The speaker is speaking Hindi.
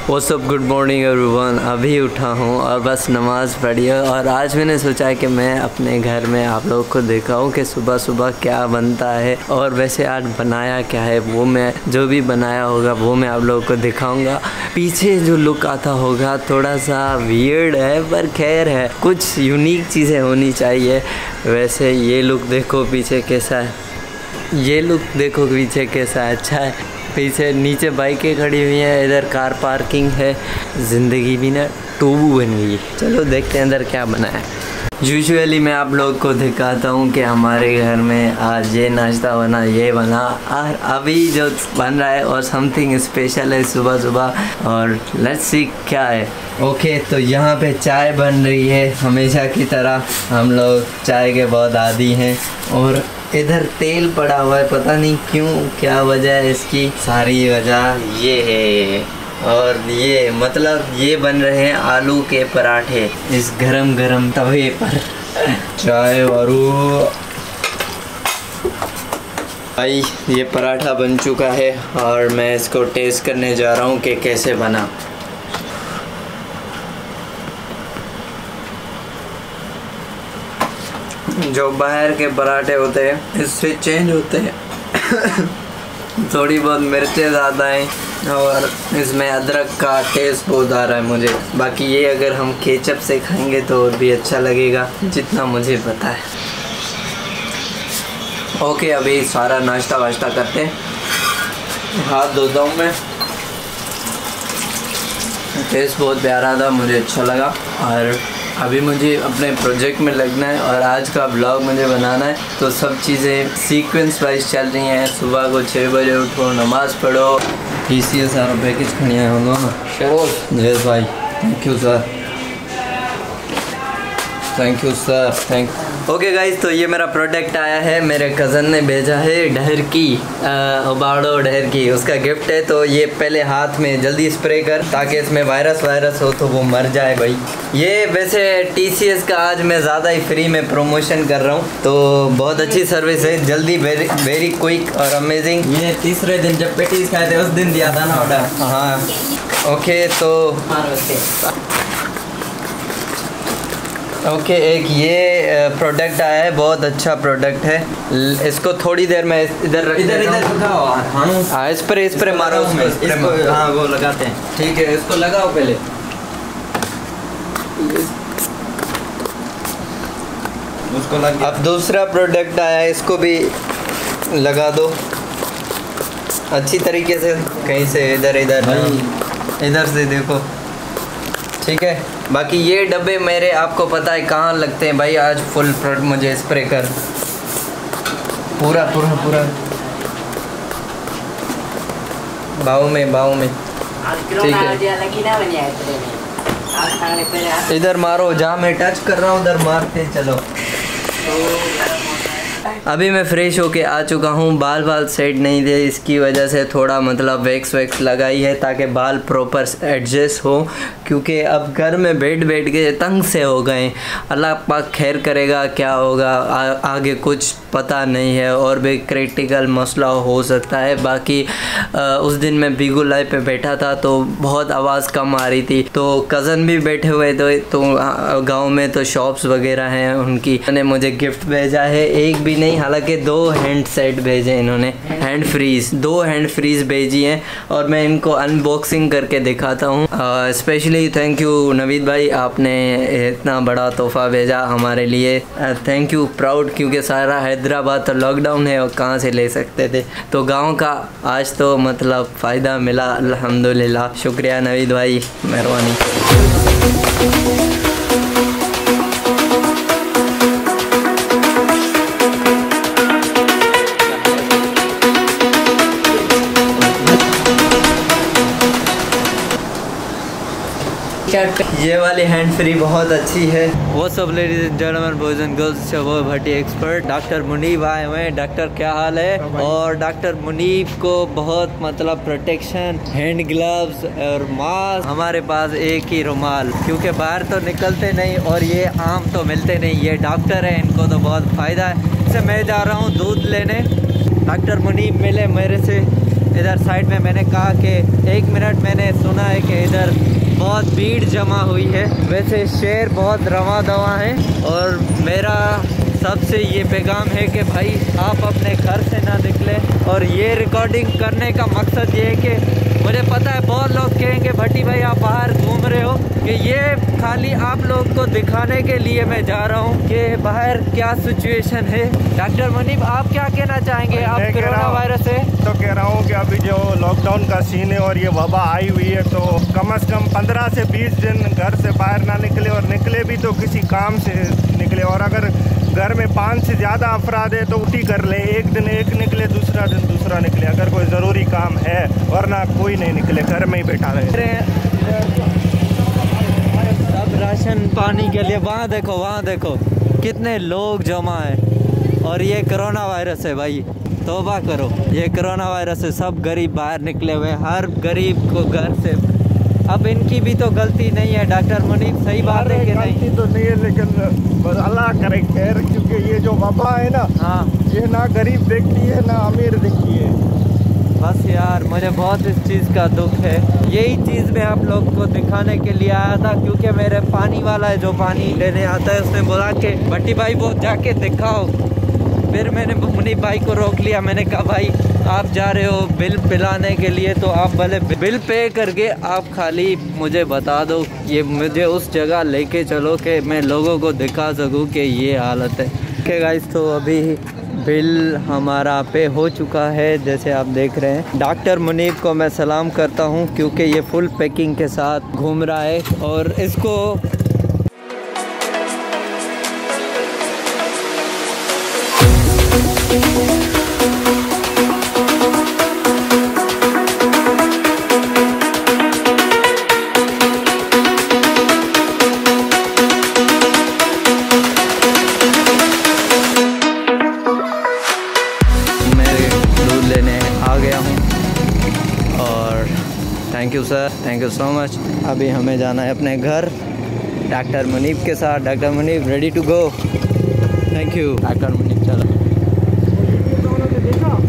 What's up, good morning everyone. अभी उठा हूँ और बस नमाज़ पढ़ी है और आज मैंने सोचा है कि मैं अपने घर में आप लोगों को दिखाऊं कि सुबह सुबह क्या बनता है और वैसे आज बनाया क्या है, वो मैं जो भी बनाया होगा वो मैं आप लोगों को दिखाऊंगा। पीछे जो लुक आता होगा थोड़ा सा वियर्ड है पर खैर है, कुछ यूनिक चीज़ें होनी चाहिए। वैसे ये लुक देखो पीछे कैसा है, ये लुक देखो पीछे कैसा है, अच्छा है। पीछे नीचे बाइकें खड़ी हुई हैं, इधर कार पार्किंग है। ज़िंदगी भी ना टूबू बन गई। चलो देखते हैं अंदर क्या बना है। यूजुअली मैं आप लोग को दिखाता हूँ कि हमारे घर में आज ये नाश्ता बना, ये बना, और अभी जो बन रहा है और समथिंग स्पेशल है सुबह सुबह, और लेट्स सी क्या है। ओके, तो यहाँ पे चाय बन रही है। हमेशा की तरह हम लोग चाय के बहुत आदी हैं। और इधर तेल पड़ा हुआ है, पता नहीं क्यों, क्या वजह है इसकी। सारी वजह ये है। और ये मतलब ये बन रहे हैं आलू के पराठे इस गरम गरम तवे पर। चाय वारू भाई, ये पराठा बन चुका है और मैं इसको टेस्ट करने जा रहा हूँ कि कैसे बना। जो बाहर के पराठे होते हैं इससे चेंज होते हैं। थोड़ी बहुत मिर्चें ज़्यादा हैं और इसमें अदरक का टेस्ट बहुत आ रहा है मुझे। बाकी ये अगर हम केचप से खाएंगे तो और भी अच्छा लगेगा, जितना मुझे पता है। ओके, अभी सारा नाश्ता वाश्ता करते हैं। हाथ धोता हूँ मैं। टेस्ट बहुत प्यारा था, मुझे अच्छा लगा। और अभी मुझे अपने प्रोजेक्ट में लगना है और आज का ब्लॉग मुझे बनाना है, तो सब चीज़ें सीक्वेंस वाइज चल रही हैं। सुबह को 6 बजे उठो, नमाज़ पढ़ो। TCS सारा पैकेज खड़ी आए होंगे ना। यस भाई, thank you sir, thank you sir, thank. Okay guys, तो ये मेरा प्रोडक्ट आया है, मेरे कज़न ने भेजा है। ढहरकी उबाड़ो ढहरकी उसका गिफ्ट है। तो ये पहले हाथ में जल्दी स्प्रे कर, ताकि इसमें वायरस हो तो वो मर जाए भाई। ये वैसे TCS का आज मैं ज़्यादा ही फ्री में प्रमोशन कर रहा हूँ, तो बहुत अच्छी सर्विस है, जल्दी, वेरी क्विक और अमेजिंग। ये तीसरे दिन जब पेटीज खाए थे उस दिन दिया था ना ऑर्डर। हाँ ओके, तो ओके, एक ये प्रोडक्ट आया है, बहुत अच्छा प्रोडक्ट है। इसको थोड़ी देर में इधर लगाओ। हाँ, स्प्रे मारो उसमें। हाँ, वो लगाते हैं। ठीक है, इसको लगाओ पहले। उसको लग गया। अब दूसरा प्रोडक्ट आया है, इसको भी लगा दो अच्छी तरीके से, कहीं से इधर से देखो, ठीक है। बाकी ये डब्बे मेरे, आपको पता है कहाँ लगते हैं भाई। आज फुल प्रोडक्ट मुझे स्प्रे कर, पूरा बाहू में, ठीक है। इधर मारो, जहाँ मैं टच कर रहा हूँ उधर मारते चलो। अभी मैं फ्रेश होके आ चुका हूँ। बाल सेट नहीं थे, इसकी वजह से थोड़ा मतलब वैक्स लगाई है ताकि बाल प्रॉपर एडजस्ट हो, क्योंकि अब घर में बैठ के तंग से हो गए। अल्लाह पाक खैर करेगा, क्या होगा आगे कुछ पता नहीं है, और भी क्रिटिकल मसला हो सकता है। बाकी उस दिन मैं बिगुलाई पे बैठा था तो बहुत आवाज़ कम आ रही थी, तो कज़न भी बैठे हुए थे। तो गांव में तो शॉप्स वगैरह हैं उनकी। उन्होंने मुझे गिफ्ट भेजा है, एक भी नहीं, हालांकि 2 हैंड सेट भेजे इन्होंने, हैंड फ्रीज 2 हैंड फ्रीज भेजी हैं, और मैं इनको अनबॉक्सिंग करके दिखाता हूँ। स्पेशली थैंक यू नवीद भाई, आपने इतना बड़ा तोहफ़ा भेजा हमारे लिए। थैंक यू, प्राउड, क्योंकि सारा हैदराबाद तो लॉकडाउन है और कहाँ से ले सकते थे। तो गांव का आज तो मतलब फ़ायदा मिला, अल्हम्दुलिल्लाह। शुक्रिया नवीद भाई, मेहरबानी। ये वाली हैंड फ्री बहुत अच्छी है। वो सब ladies and gentleman, boys and girls, वो भट्टी एक्सपर्ट डॉक्टर मुनीब आए हुए हैं। डॉक्टर क्या हाल है? और डॉक्टर मुनीब को बहुत मतलब प्रोटेक्शन, हैंड ग्लव्स और मास्क। हमारे पास एक ही रुमाल, क्योंकि बाहर तो निकलते नहीं और ये आम तो मिलते नहीं। ये डॉक्टर है, इनको तो बहुत फ़ायदा है। इससे मैं जा रहा हूँ दूध लेने। डॉक्टर मुनीब मिले मेरे से, इधर साइड में मैंने कहा कि 1 मिनट, मैंने सुना है कि इधर बहुत भीड़ जमा हुई है। वैसे शहर बहुत रवा दवा है और मेरा सबसे ये पैगाम है कि भाई आप अपने घर से ना निकलें। और ये रिकॉर्डिंग करने का मकसद ये है कि मुझे पता है बहुत लोग कहेंगे भट्टी भाई आप बाहर घूम रहे हो, कि ये खाली आप लोग को दिखाने के लिए मैं जा रहा हूँ कि बाहर क्या सिचुएशन है। डॉक्टर मुनीब आप क्या कहना चाहेंगे? आप कोरोना वायरस है तो कह रहा हूँ कि अभी जो लॉकडाउन का सीन है और ये वबा आई हुई है, तो कम से कम 15 से 20 दिन घर से बाहर ना निकले, और निकले भी तो किसी काम से निकले। और अगर घर में 5 से ज़्यादा अफराद है तो उठी कर ले, एक दिन एक निकले, दूसरा दिन दूसरा निकले, अगर कोई ज़रूरी काम है, वरना कोई नहीं निकले, घर में ही बैठा रहे। सब राशन पानी के लिए वहाँ देखो कितने लोग जमा है। और ये कोरोना वायरस है भाई, तौबा करो, ये कोरोना वायरस है। सब गरीब बाहर निकले हुए, हर गरीब को घर से। अब इनकी भी तो गलती नहीं है डॉक्टर मुनीब, सही बात है कि नहीं? गलती तो नहीं है, लेकिन बस अल्लाह करे खैर, क्योंकि ये जो वबा है ना, हाँ, ये ना गरीब देखती है ना अमीर देखती है। बस यार मुझे बहुत इस चीज़ का दुख है। यही चीज़ मैं आप लोग को दिखाने के लिए आया था, क्योंकि मेरे पानी वाला है जो पानी लेने आता है, उसने बोला कि भट्टी भाई वो जाके दिखाओ। फिर मैंने मुनीब भाई को रोक लिया, मैंने कहा भाई आप जा रहे हो बिल पिलाने के लिए, तो आप भले बिल पे करके आप खाली मुझे बता दो, ये मुझे उस जगह लेके चलो कि मैं लोगों को दिखा सकूं कि ये हालत है। ओके गाइस, तो अभी बिल हमारा पे हो चुका है, जैसे आप देख रहे हैं। डॉक्टर मुनीब को मैं सलाम करता हूं, क्योंकि ये फुल पैकिंग के साथ घूम रहा है और इसको thank you sir, thank you so much. अभी हमें जाना है अपने घर डॉक्टर मुनीब के साथ। Doctor Muneeb ready to go. Thank you doctor Muneeb. चलो